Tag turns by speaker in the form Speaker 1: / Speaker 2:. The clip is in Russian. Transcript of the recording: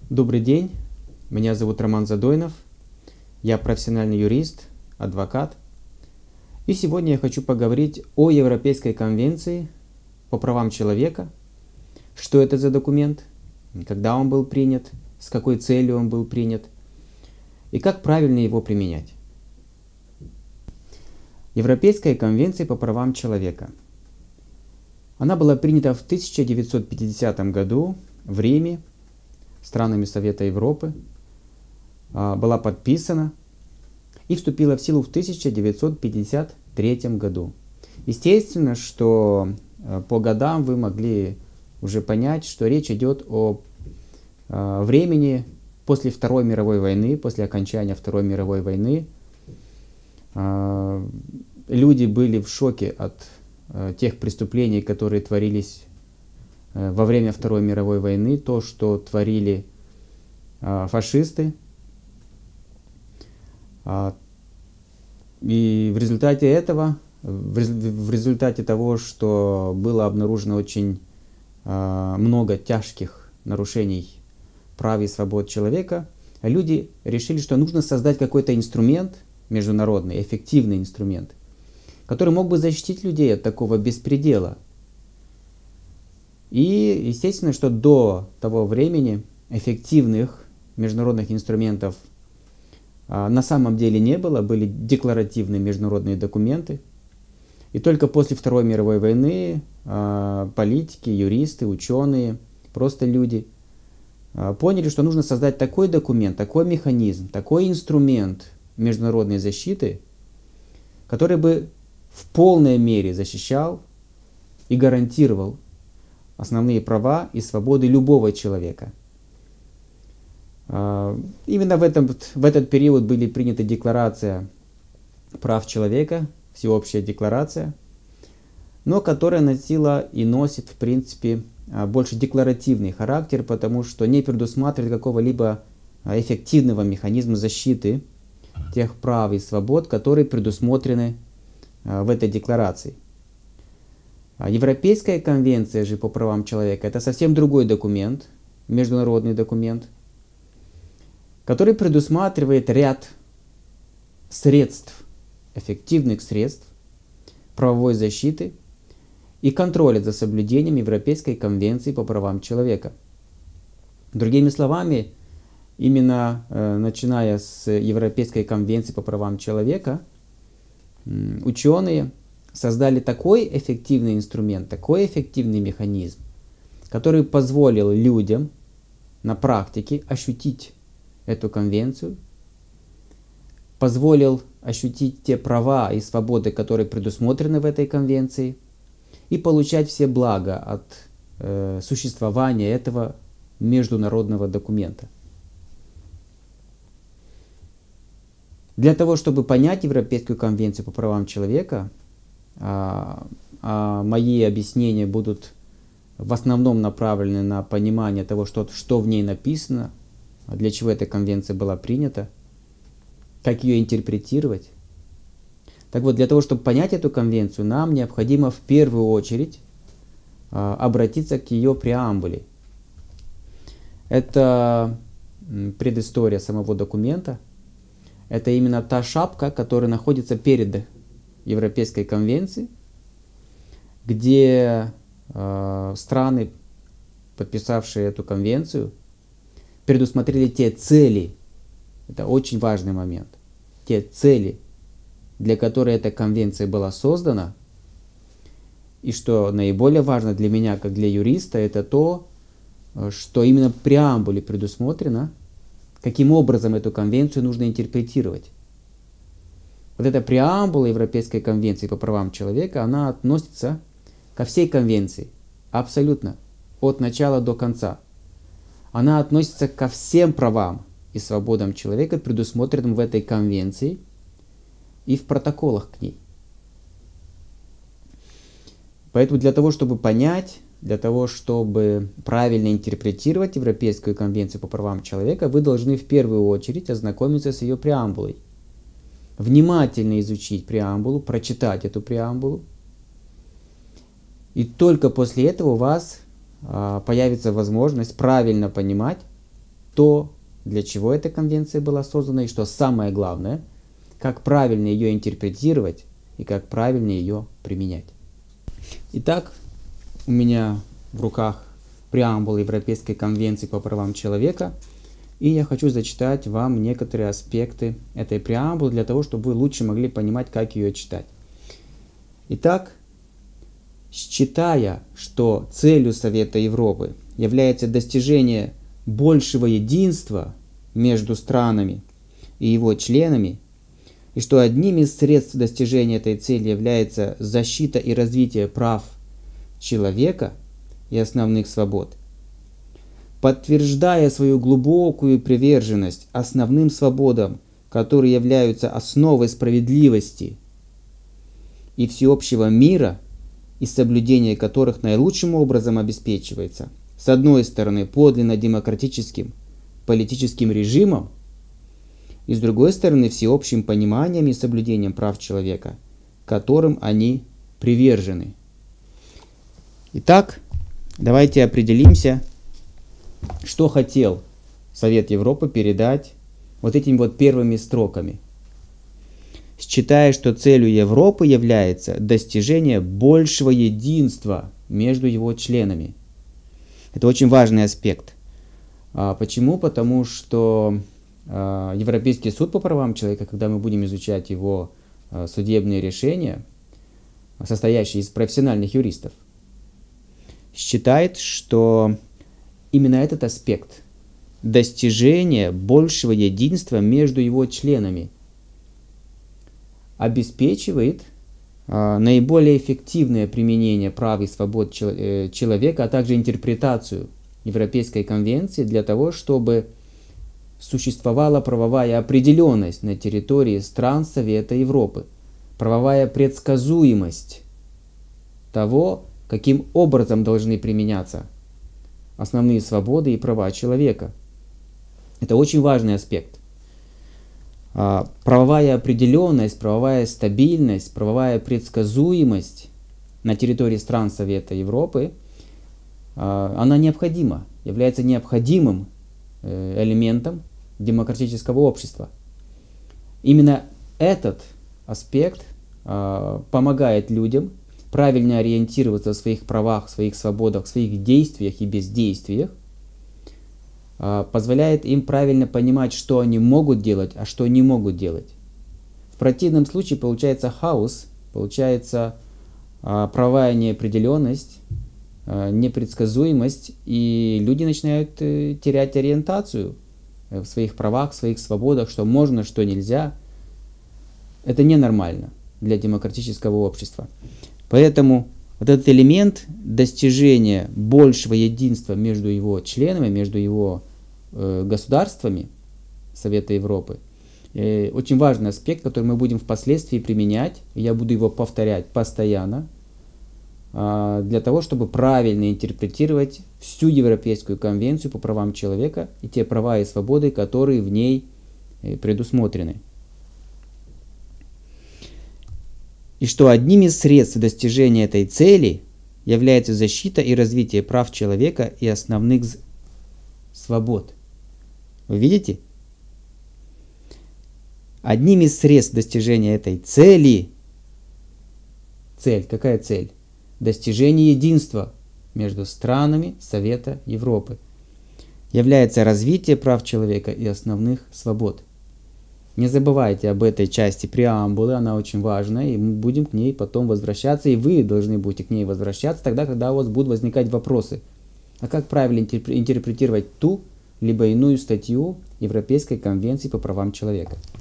Speaker 1: Добрый день, меня зовут Роман Задойнов, я профессиональный юрист, адвокат. И сегодня я хочу поговорить о Европейской конвенции по правам человека, что это за документ, когда он был принят, с какой целью он был принят и как правильно его применять. Европейская конвенция по правам человека. Она была принята в 1950 году в Риме странами Совета Европы, была подписана и вступила в силу в 1953 году. Естественно, что по годам вы могли уже понять, что речь идет о времени после Второй мировой войны, после окончания Второй мировой войны. Люди были в шоке от тех преступлений, которые творились во время Второй мировой войны, то, что творили фашисты. И в результате этого, в результате того, что было обнаружено очень много тяжких нарушений прав и свобод человека, люди решили, что нужно создать какой-то инструмент международный, эффективный инструмент, который мог бы защитить людей от такого беспредела. И естественно, что до того времени эффективных международных инструментов на самом деле не было, были декларативные международные документы. И только после Второй мировой войны политики, юристы, ученые, просто люди поняли, что нужно создать такой документ, такой механизм, такой инструмент международной защиты, который бы в полной мере защищал и гарантировал основные права и свободы любого человека. Именно в этот период были приняты Декларация прав человека, Всеобщая декларация, но которая носила и носит, в принципе, больше декларативный характер, потому что не предусматривает какого-либо эффективного механизма защиты тех прав и свобод, которые предусмотрены в этой декларации. Европейская конвенция же по правам человека – это совсем другой документ, международный документ, который предусматривает ряд средств, эффективных средств правовой защиты и контроля за соблюдением Европейской конвенции по правам человека. Другими словами, именно начиная с Европейской конвенции по правам человека, ученые создали такой эффективный инструмент, такой эффективный механизм, который позволил людям на практике ощутить эту конвенцию, позволил ощутить те права и свободы, которые предусмотрены в этой конвенции, и получать все блага от существования этого международного документа. Для того, чтобы понять Европейскую конвенцию по правам человека, мои объяснения будут в основном направлены на понимание того, что в ней написано, для чего эта конвенция была принята, как ее интерпретировать. Так вот, для того, чтобы понять эту конвенцию, нам необходимо в первую очередь обратиться к ее преамбуле. Это предыстория самого документа. Это именно та шапка, которая находится перед Европейской конвенцией, где страны, подписавшие эту конвенцию, предусмотрели те цели, это очень важный момент, те цели, для которых эта конвенция была создана. И что наиболее важно для меня, как для юриста, это то, что именно в преамбуле предусмотрено, каким образом эту конвенцию нужно интерпретировать. Вот эта преамбула Европейской конвенции по правам человека, она относится ко всей конвенции, абсолютно, от начала до конца. Она относится ко всем правам и свободам человека, предусмотренным в этой конвенции и в протоколах к ней. Поэтому для того, чтобы понять, для того, чтобы правильно интерпретировать Европейскую конвенцию по правам человека, вы должны в первую очередь ознакомиться с ее преамбулой. Внимательно изучить преамбулу, прочитать эту преамбулу. И только после этого у вас появится возможность правильно понимать что, для чего эта конвенция была создана, и что самое главное, как правильно ее интерпретировать и как правильно ее применять. Итак, у меня в руках преамбула Европейской конвенции по правам человека, и я хочу зачитать вам некоторые аспекты этой преамбулы для того, чтобы вы лучше могли понимать, как ее читать. Итак, считая, что целью Совета Европы является достижение большего единства между странами и его членами, и что одним из средств достижения этой цели является защита и развитие прав человека и основных свобод, подтверждая свою глубокую приверженность основным свободам, которые являются основой справедливости и всеобщего мира, и соблюдение которых наилучшим образом обеспечивается, с одной стороны, подлинно демократическим политическим режимом, и с другой стороны, всеобщим пониманием и соблюдением прав человека, которым они привержены. Итак, давайте определимся, что хотел Совет Европы передать вот этими вот первыми строками. Считая, что целью Европы является достижение большего единства между его членами. Это очень важный аспект. Почему? Потому что Европейский суд по правам человека, когда мы будем изучать его судебные решения, состоящие из профессиональных юристов, считает, что именно этот аспект достижения большего единства между его членами обеспечивает наиболее эффективное применение прав и свобод человека, а также интерпретацию Европейской конвенции для того, чтобы существовала правовая определенность на территории стран Совета Европы, правовая предсказуемость того, каким образом должны применяться основные свободы и права человека. Это очень важный аспект. Правовая определенность, правовая стабильность, правовая предсказуемость на территории стран Совета Европы, она необходима, является необходимым элементом демократического общества. Именно этот аспект помогает людям правильно ориентироваться в своих правах, в своих свободах, в своих действиях и бездействиях, позволяет им правильно понимать, что они могут делать, а что не могут делать. В противном случае получается хаос, получается правовая неопределенность, непредсказуемость, и люди начинают терять ориентацию в своих правах, в своих свободах, что можно, что нельзя. Это ненормально для демократического общества. Поэтому вот этот элемент достижения большего единства между его членами, между его государствами Совета Европы, очень важный аспект, который мы будем впоследствии применять. Я буду его повторять постоянно, для того, чтобы правильно интерпретировать всю Европейскую конвенцию по правам человека и те права и свободы, которые в ней предусмотрены. И что одним из средств достижения этой цели является защита и развитие прав человека и основных свобод. Вы видите? Одним из средств достижения этой цели, какая цель? Достижение единства между странами Совета Европы является развитие прав человека и основных свобод. Не забывайте об этой части преамбулы, она очень важная, и мы будем к ней потом возвращаться, и вы должны будете к ней возвращаться тогда, когда у вас будут возникать вопросы. А как правильно интерпретировать ту либо иную статью Европейской конвенции по правам человека?